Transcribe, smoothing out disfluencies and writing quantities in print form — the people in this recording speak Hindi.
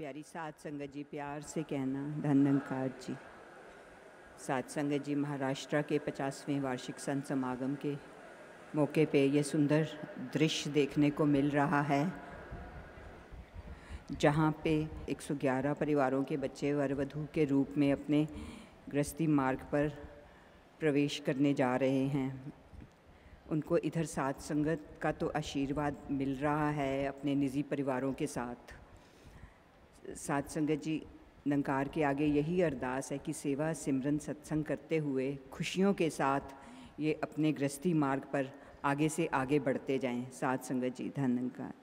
प्यारी साध संगत जी, प्यार से कहना धन्यकार जी। साध संगत जी, महाराष्ट्र के 50वें वार्षिक संत समागम के मौके पे ये सुंदर दृश्य देखने को मिल रहा है, जहाँ पे 111 परिवारों के बच्चे वर वधू के रूप में अपने गृहस्थी मार्ग पर प्रवेश करने जा रहे हैं। उनको इधर साध संगत का तो आशीर्वाद मिल रहा है अपने निजी परिवारों के साथ। साध संगत जी, निरंकार के आगे यही अरदास है कि सेवा सिमरन सत्संग करते हुए खुशियों के साथ ये अपने गृहस्थी मार्ग पर आगे से आगे बढ़ते जाएं। साध संगत जी, धन्यकार।